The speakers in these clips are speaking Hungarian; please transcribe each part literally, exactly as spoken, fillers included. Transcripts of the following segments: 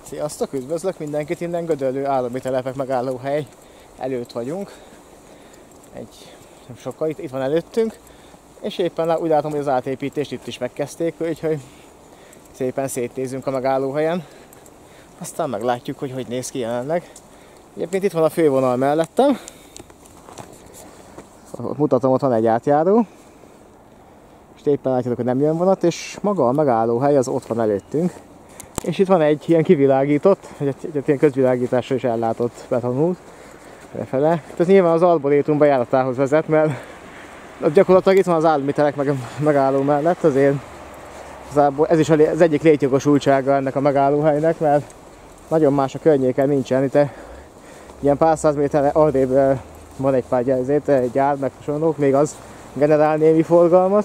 Sziasztok, üdvözlök mindenkit, innen Gödöllő állami telepek megállóhely előtt vagyunk. Egy nem sokkal, itt, itt van előttünk, és éppen úgy látom, hogy az átépítést itt is megkezdték, úgyhogy szépen szétnézünk a megállóhelyen. Aztán meglátjuk, hogy hogy néz ki jelenleg. Egyébként itt van a fővonal mellettem. Mutatom, ott van egy átjáró. És éppen látjátok, hogy nem jön vonat, és maga a megállóhely az ott van előttünk. És itt van egy ilyen kivilágított, egy, egy, egy ilyen közvilágításra is ellátott betonút befele. Ez nyilván az arborétum bejáratához vezet, mert gyakorlatilag itt van az állami telek meg, megálló mellett, azért ez is az egyik létjogosultsága ennek a megállóhelynek, mert nagyon más a környéken nincsen. Itt ilyen pár száz méterre arrébb van egy pár gyárzét, egy gyár, meg hasonlók, még az generál némi forgalmat.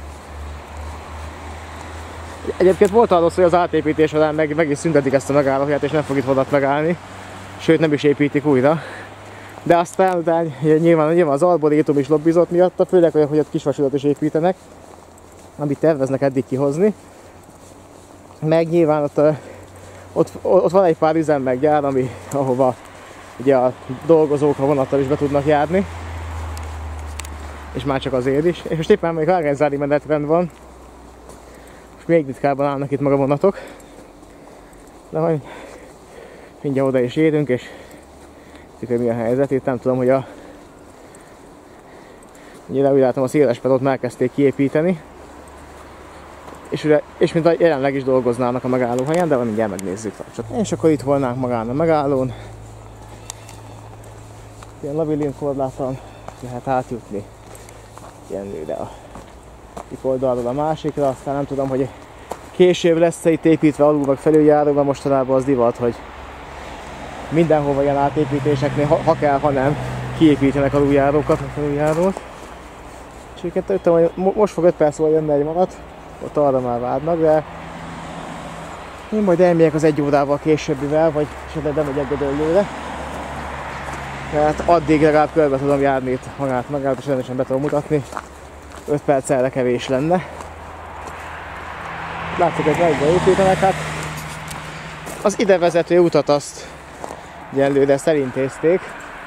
Egyébként volt arról szó, hogy az átépítés során meg, meg is szüntetik ezt a megállóhelyet, és nem fog itt vonat megállni, sőt nem is építik újra. De aztán utána nyilván, nyilván az arborétum is lobbizott miatta, főleg olyan, hogy ott kisvasutat is építenek, amit terveznek eddig kihozni. Meg nyilván ott, ott, ott van egy pár üzem meg gyár, ami, ahova ugye a dolgozók a vonattal is be tudnak járni. És már csak azért is. És most éppen még Árgányzári menetrend van. Most még ritkábban állnak itt maga vonatok. De majd mindjárt oda is érünk, és hogy mi a helyzet. Itt nem tudom, hogy a... Ugye úgy látom, a szélespadot elkezdték kiépíteni. És, ugye, és mint a jelenleg is dolgoznának a megállóhelyen, de mindjárt megnézzük. És akkor itt volnánk magán a megállón. Ilyen labilint korláton lehet átjutni ilyenlőre a egyik oldalról a másikra, aztán nem tudom, hogy később lesz-e itt építve alul meg felüljáróban, mostanában az divat, hogy mindenhova ilyen átépítéseknél, ha, ha kell, ha nem, kiépítenek aluljárókat, meg felüljárót. És őket tudtam, hogy most fog öt perc múlva jönni egy vonat, ott arra már várnak, de én majd elmegyek az egy órával későbbivel, vagy esetleg bemegyek Gödöllőre. Tehát addig legalább körbe tudom járni itt magát, magát és rendesen be tudom mutatni. öt perc erre kevés lenne. Látszik, hogy megbe építenek, hát az ide vezető utat azt egyelőre szerintézték.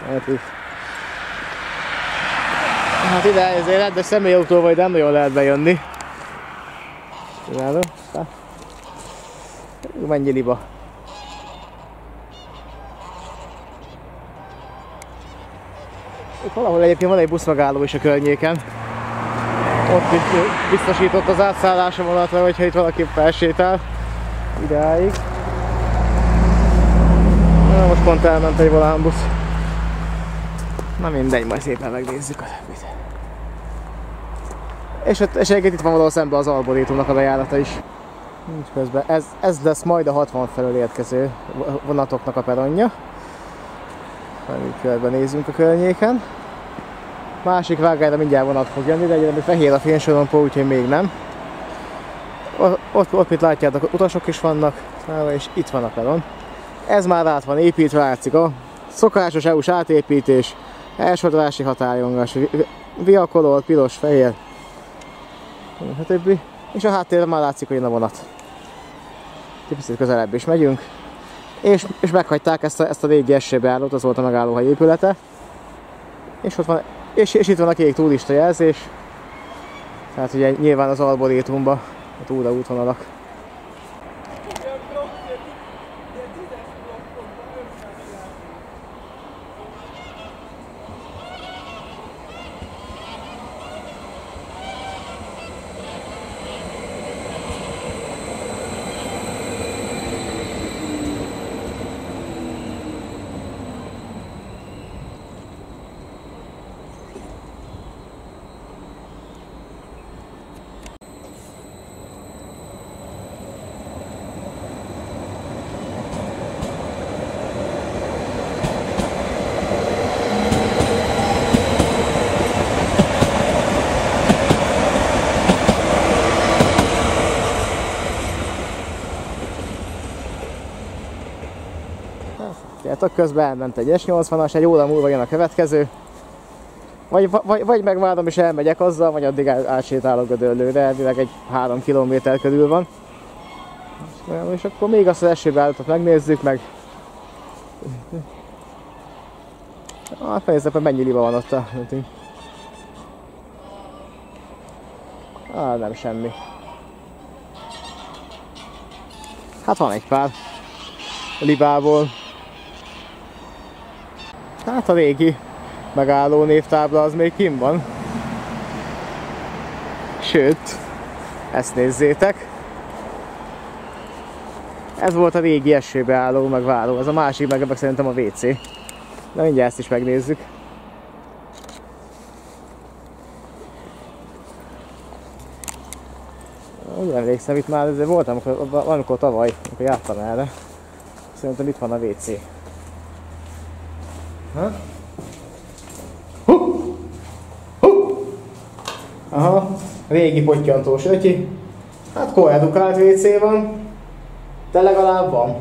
Hát ide ezért rendes személyautóval vagy nem nagyon lehet bejönni. Kívánom. Mennyi liba. Itt valahol egyébként van egy buszmegálló is a környéken. Ott is biztosított az átszállása vonatra, hogyha itt valaki felsétál ideáig. Na, most pont elment egy volánbusz. Na mindegy, majd szépen megnézzük a többit. És, ott, és egyébként itt van valahol szemben az arborétumnak a bejárata is. Nincs közben. Ez, ez lesz majd a hatvan felől érkező vonatoknak a peronja. Majd körben nézzünk a környéken. Másik vágányra mindjárt vonat fog jönni, de egyébként fehér a fénysorompó, úgyhogy még nem. Ott, ott mit látjátok, utasok is vannak, és itt van a peron. Ez már át van építve, látszik a szokásos é u-s átépítés, elsodrási határjongás, viakolor, piros, fehér, stb. És a háttérben már látszik, hogy jön a vonat. Picit közelebb is megyünk. És, és meghagyták ezt a, ezt a régi es beállót, az volt a megállóhely épülete. És, ott van, és, és itt van a kék turista jelzés. Tehát ugye nyilván az arborétumban a túraútvonalak. Tehát közben elment egy es nyolcvanas, egy óra múlva jön a következő. Vagy, vagy, vagy megvárom és elmegyek azzal, vagy addig átsétálok Gödöllőre, elvileg egy három kilométer körül van. És akkor még azt az esőbeállítót megnézzük, meg... Hát fejezzepen mennyi liba van ott a... Ah, nem semmi. Hát van egy pár libából. Hát a régi megálló névtábla az még kinn van. Sőt, ezt nézzétek. Ez volt a régi esőbeálló, meg váró. Ez a másik, meg, meg szerintem a vé cé. De mindjárt ezt is megnézzük. Úgy emlékszem, itt már ezzel voltam, amikor, amikor tavaly, amikor jártam erre. Szerintem itt van a vé cé. Ha? Hú! Hú! Aha, régi pottyantós ötyi. Hát koedukált vé cé van. De legalább van.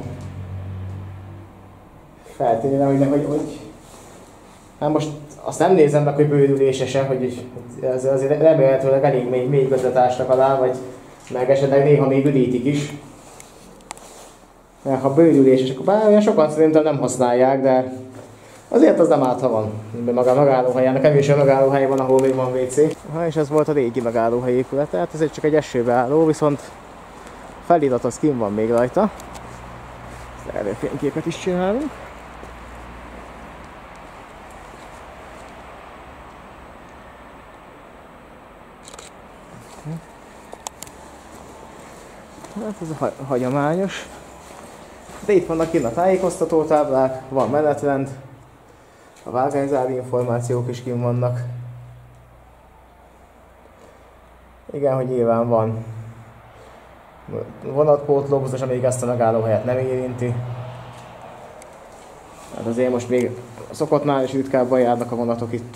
Feltétlenül, hogy, hogy, hogy... Hát most azt nem nézem meg, hogy bőrülésesen, hogy ez azért remélhetőleg elég mély, mély közvetásnak alá, vagy meg esetleg néha még üdítik is. Mert ha bőrüléses, akkor bár olyan sokan szerintem nem használják, de azért az nem árt, ha van. Maga megállóhelyen, kevés olyan megállóhely van, ahol még van vé cé. Ha, és ez volt a régi megállóhely épület, tehát ez csak egy esőbeálló, viszont felirat az kinn van még rajta. Erről fényképet is csinálunk. Hát ez a hagyományos. De itt vannak kinn a tájékoztatótáblák, van menetrend, a vágányzári információk is kinn vannak. Igen, hogy nyilván van vonatpótló, biztos, amíg ezt a megállóhelyet nem érinti. Hát azért most még szokottnál is ritkábban járnak a vonatok itt.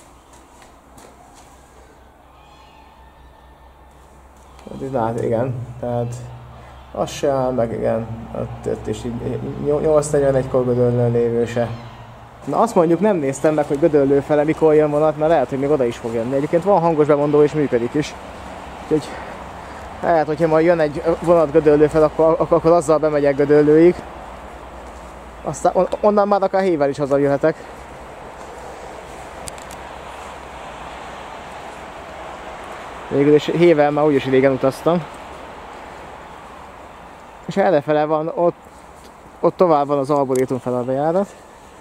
Hát igen, tehát az se áll meg, igen, ott, ott is nyolc negyvenegykor Gödöllőn lévő se. Na azt mondjuk nem néztem meg, hogy Gödöllő fele mikor jön vonat, mert lehet, hogy még oda is fog jönni. Egyébként van hangos bemondó és működik is. Úgyhogy lehet, hogyha majd jön egy vonat Gödöllő fel, akkor, akkor azzal bemegyek Gödöllőig. Aztán on, onnan már akár hével is hazajöhetek. Végül is hével már úgyis idegen utaztam. És errefele van, ott, ott tovább van az Arborétum fel a bejárat.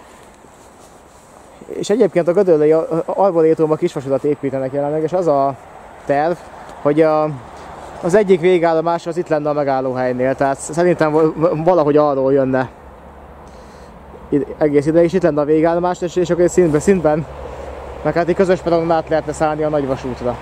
És egyébként a gödöllői Arborétumban kisvasutat építenek jelenleg, és az a terv, hogy a, az egyik végállomás az itt lenne a megállóhelynél, tehát szerintem valahogy arról jönne egész ide, és itt lenne a végállomás, és, és akkor szintben, szintben, meg hát egy közös peronon át lehetne szállni a nagyvasútra.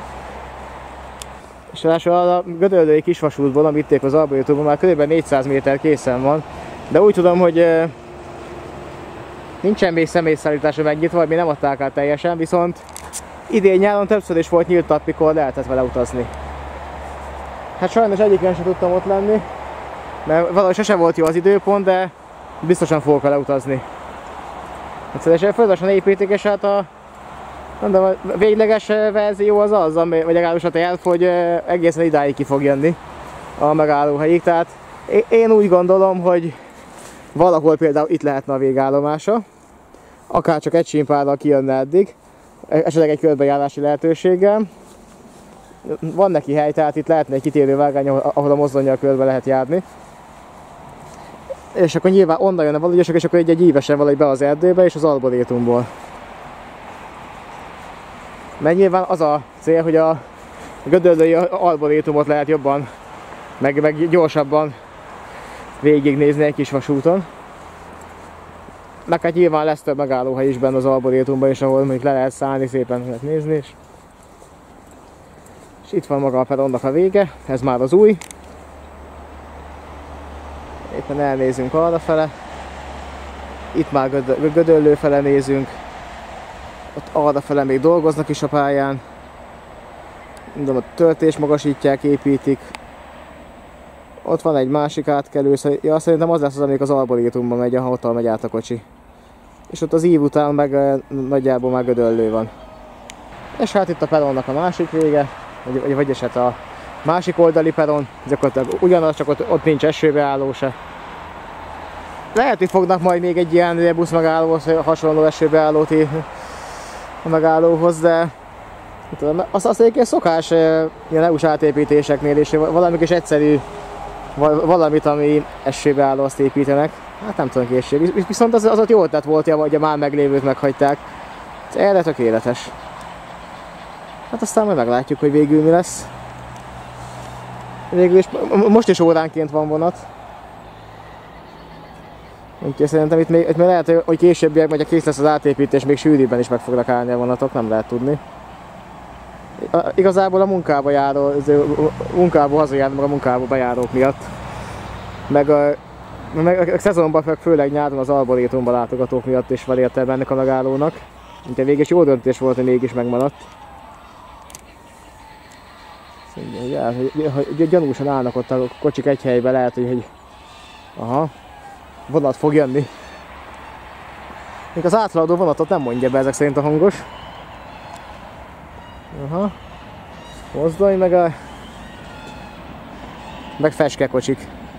És ráadásul a gödöllői kisvasútból, amit itt az Arborétumban, már kb. négyszáz méter készen van, de úgy tudom, hogy nincsen még személyszállításra megnyitva, vagy még nem adták át teljesen, viszont idén nyáron többször is volt nyílt nap, mikor lehetett vele utazni. Hát sajnos egyiken sem tudtam ott lenni, mert valahogy sose volt jó az időpont, de biztosan fogok vele utazni. Egyszerűen folyamatosan építik, és hát a, mondom, a végleges verzió az az, ami, vagy legalábbis a terv, hogy egészen idáig ki fog jönni a megállóhelyig. Tehát én úgy gondolom, hogy valahol például itt lehetne a végállomása, akár csak egy simpárral kijönne eddig, esetleg egy körbejárási lehetőséggel. Van neki hely, tehát itt lehetne egy kitérő vágány, ahol a mozdonnyal körbe lehet járni. És akkor nyilván onnan jönne valahogy, és akkor egy, egy ívesen valahogy be az erdőbe és az Arborétumból. Mert nyilván az a cél, hogy a gödöllői Arborétumot lehet jobban, meg, meg gyorsabban végignézni egy kis vasúton. Meg hát nyilván lesz több megállóhely is benne az Arborétumban is, ahol mondjuk le lehet szállni, szépen lehet nézni is. És itt van maga a peronnak a vége, ez már az új. Éppen elnézünk arra fele. Itt már Gödöllő fele nézünk. Ott arra fele még dolgoznak is a pályán. Mondom, a töltés magasítják, építik. Ott van egy másik átkelő, ja, szerintem az lesz az, amelyik az Arborétumban megy, ahol ott megy át a kocsi. És ott az ív után meg nagyjából már Gödöllő van. És hát itt a peronnak a másik vége, vagy, vagy eset a Másik oldali peron, gyakorlatilag ugyanaz, csak ott, ott nincs esőbeálló se. Lehet, hogy fognak majd még egy ilyen busz megállóhoz, hasonló esőbeállót a megállóhoz, de tudom, azt, azt egyébként szokás ilyen é u-s átépítéseknél is, valamik is egyszerű valamit, ami esőbeálló, azt építenek. Hát nem tudom készség. Viszont az, az ott jó ötlet volt, hogy a már meglévőt meghagyták. Ez erre tökéletes. Hát aztán majd meglátjuk, hogy végül mi lesz. Végül is most is óránként van vonat. Úgyhogy szerintem itt még, itt még lehet, hogy későbbiek, vagy a kész lesz az átépítés, még sűrűbben is meg fognak állni a vonatok, nem lehet tudni. Igazából a munkába járó, munkából hazajárni, meg a munkába bejárók miatt. Meg a, meg a szezonban, főleg nyáron az Arborétumban látogatók miatt is van értelme ennek a megállónak. Úgyhogy végig jó döntés volt, hogy mégis megmaradt. Szóval, hogy, hogy gyanúsan állnak ott a kocsik egy helyben, lehet, hogy, hogy aha, vonat fog jönni. Még az áthaladó vonatot nem mondja be ezek szerint a hangos. Aha. Mozdony, meg a... meg feskekocsik.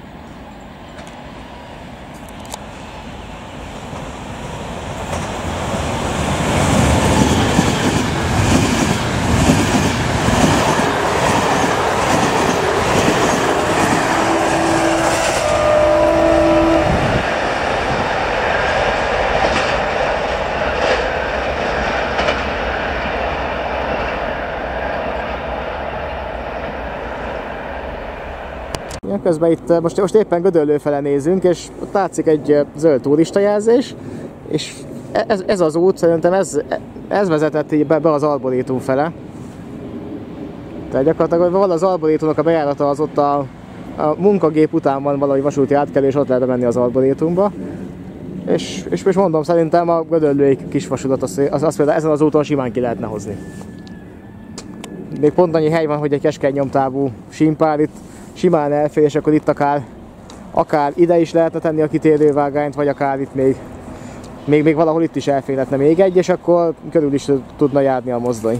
Közben itt most, most éppen Gödöllő fele nézünk, és ott látszik egy zöld turistajelzés, és ez, ez az út, szerintem ez, ez vezetett be, be az Arborétum fele. Tehát gyakorlatilag valahogy az Arborétumnak a bejárata az ott a, a munkagép után van valahogy vasúti átkelés, ott lehet menni az Arborétumba. És, és most mondom, szerintem a Gödöllői kisvasutat az, az, az például ezen az úton simán ki lehetne hozni. Még pont annyi hely van, hogy egy keskeny nyomtávú sínpár itt simán elfér, és akkor itt akár, akár ide is lehetne tenni a kitérővágányt, vagy akár itt még, még, még valahol itt is elférhetne még egy, és akkor körül is tudna járni a mozdony.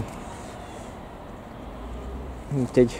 Úgyhogy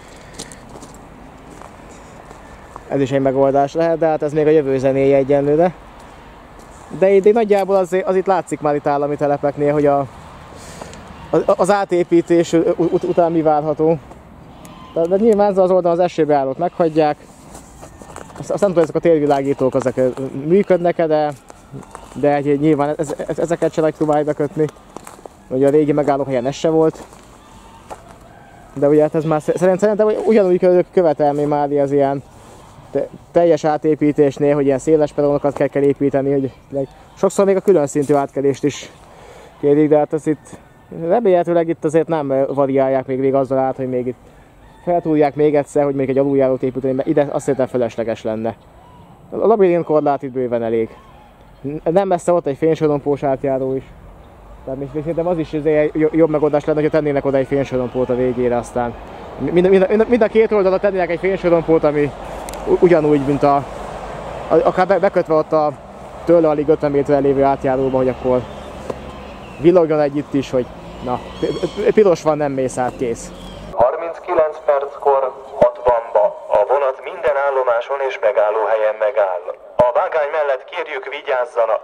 ez is egy megoldás lehet, de hát ez még a jövő zenéje egyenlőre. De itt nagyjából az, az itt látszik már itt állami telepeknél, hogy a, az átépítés ut után mi várható. De nyilván az oldalon az esőbeállót meghagyják. Azt, azt nem tudom, ezek a térvilágítók ezek működnek-e, de, de nyilván ez, ez, ezeket se nagy próbálj bekötni. Ugye a régi megállóhelyen ez se volt. De ugye hát ez már szerintem ugyanúgy követelmény már az ilyen te, teljes átépítésnél, hogy ilyen széles peronokat kell, kell építeni, hogy sokszor még a külön szintű átkelést is kérik, de hát ez itt remélhetőleg itt azért nem variálják még, még azzal át, hogy még itt feltúrják még egyszer, hogy még egy aluljárót építeni, mert ide azt szerintem felesleges lenne. A labirint korlát itt bőven elég. Nem messze ott egy fénysorompós átjáró is. Tehát még szerintem az is jobb megoldás lenne, hogyha tennének oda egy fénysorompót a végére, aztán mind, mind, mind a két oldalra tennének egy fénysorompót, ami ugyanúgy, mint a, akár bekötve ott a tőle alig ötven méterrel lévő átjáróba, hogy akkor villogjon egy itt is, hogy na, piros van, nem mész át, kész. harminckilenc perckor hatvanba a vonat minden állomáson és megállóhelyen megáll. A vágány mellett kérjük, vigyázzanak!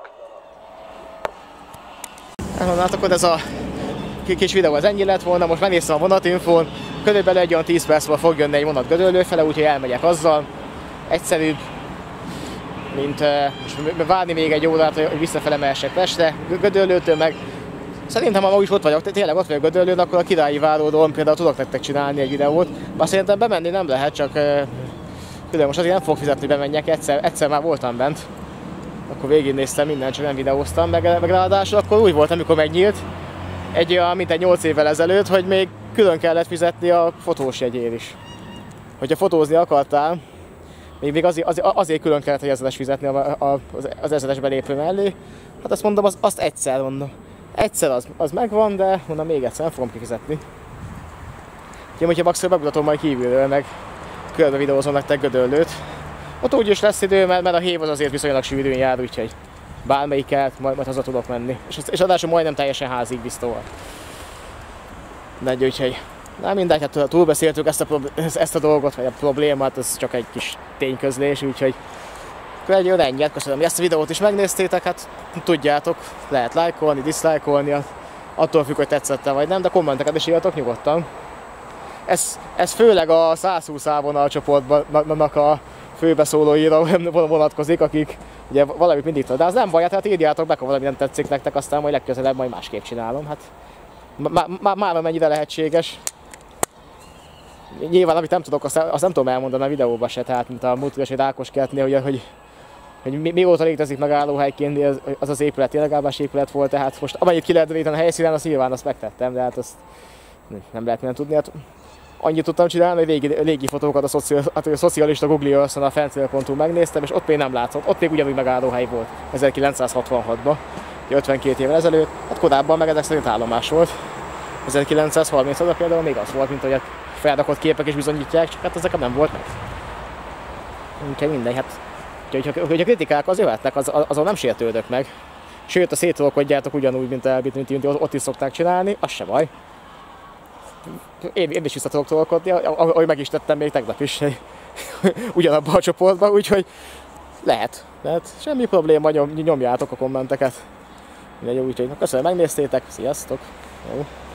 Hát akkor ez a kis videó az ennyi lett volna, most megnéztem a vonatinfón, körülbelül egy olyan tíz perc múlva fog jönni egy vonat Gödöllő fele, úgyhogy elmegyek azzal. Egyszerűbb, mint uh, várni még egy órát, hogy visszafele mehessek Pestre, Gödöllőtől meg. Szerintem, ha ma is ott vagyok, tényleg ott vagyok Gödöllőn, akkor a Királyi Váróról például tudok nektek csinálni egy videót. Bár szerintem bemenni nem lehet, csak uh, most azért nem fogok fizetni, hogy bemenjek, egyszer, egyszer már voltam bent. Akkor végignéztem mindent, csak nem videóztam, meg, meg ráadásul akkor úgy volt, amikor megnyílt, egy olyan, mint egy nyolc évvel ezelőtt, hogy még külön kellett fizetni a fotós jegyér is. Hogyha fotózni akartál, még, még azért, azért, azért külön kellett egy ezeres fizetni a, a, az ezeres belépő mellé. Hát azt mondom, az, azt egyszer mondom. Egyszer az, az megvan, de mondom, még egyszer nem fogom kifizetni. Úgyhogy, hogyha maximum megmutatom majd kívülről, meg körbe videózom nektek Gödöllőt. Ott úgyis lesz idő, mert, mert a hév az azért viszonylag sűrűn jár, úgyhogy bármelyikkel majd, majd haza tudok menni. És, és adásul majdnem teljesen házig biztóval. De úgyhogy Na mindegy, hát túlbeszéltük ezt a, ezt a dolgot, vagy a problémát, ez csak egy kis tényközlés, úgyhogy akkor ennyi, köszönöm, hogy ezt a videót is megnéztétek, hát tudjátok, lehet lájkolni, diszlájkolni, attól függ, hogy tetszette vagy nem, de kommenteket is írjatok nyugodtan. Ez, ez főleg a száz húsz A csoportnak a főbeszólóira vonatkozik, akik ugye valamit mindig tudod, de az nem baj, hát írjátok be, ha valami nem tetszik nektek, aztán majd legközelebb majd másképp csinálom, hát már mennyire lehetséges. Nyilván, amit nem tudok, azt, azt nem tudom elmondani a videóban se, tehát mint a múltkor egy Ákos kertnél, hogy, hogy, hogy mi, mióta létezik megállóhelyként, az, az az épület illegális épület volt, tehát most amennyit ki lehet véteni a helyszínen, azt nyilván azt megtettem, de hát azt nem lehet minden tudni. Hát annyit tudtam csinálni, hogy régi, régi fotókat a, szoci, hát a szocialista Google Earth-on a fencél pont hu megnéztem, és ott még nem látszott, ott még ugyanúgy megállóhely volt ezerkilencszázhatvanhatban, ötvenkét évvel ezelőtt, hát korábban meg ezek szerint állomás volt. ezerkilencszázharmincban például még az volt, mint hogy a felrakott képek is bizonyítják, csak hát ezek nem volt meg. Úgyhogy mindegy, hát hogy a kritikák az jöhetnek, az, azon nem sértődök meg. Sőt, a szétolkodjátok ugyanúgy, mint, el, mint, mint ott is szokták csinálni, az se baj. Én, én is vissza tudok tolkodni, ahogy meg is tettem még tegnap is, ugyanabban a csoportban, úgyhogy lehet, lehet. Semmi probléma, nyom, nyomjátok a kommenteket. Úgyhogy köszönöm, megnéztétek, sziasztok! Jó.